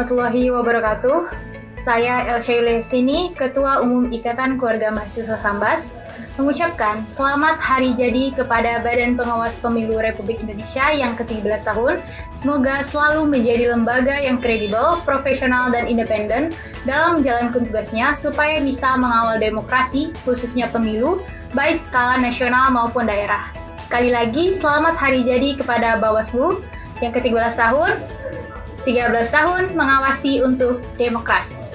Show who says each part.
Speaker 1: warahmatullahi wabarakatuh. Saya Elsha Yulestini, Ketua Umum Ikatan Keluarga Mahasiswa Sambas, mengucapkan selamat hari jadi kepada Badan Pengawas Pemilu Republik Indonesia yang ke-13 tahun. Semoga selalu menjadi lembaga yang kredibel, profesional, dan independen dalam menjalankan tugasnya supaya bisa mengawal demokrasi, khususnya pemilu, baik skala nasional maupun daerah. Sekali lagi, selamat hari jadi kepada Bawaslu yang ke-13 tahun, 13 tahun mengawasi untuk demokrasi.